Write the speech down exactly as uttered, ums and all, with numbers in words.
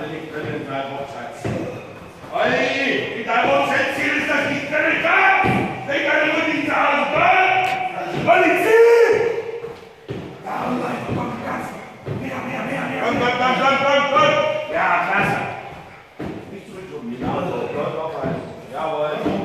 nicht können, mein Hochschatz. Olli, in deinem Hochschatz-Ziel ist das nicht völlig klar. Denk an den Rücken zu Hause, komm! Polizei! Warum einfach, komm, Gas! Mehr, mehr, mehr, mehr! Komm, komm, komm, komm, komm, komm! Ja, klasse! Nicht zurückschoben, genau so, läuft auf eins. Jawohl!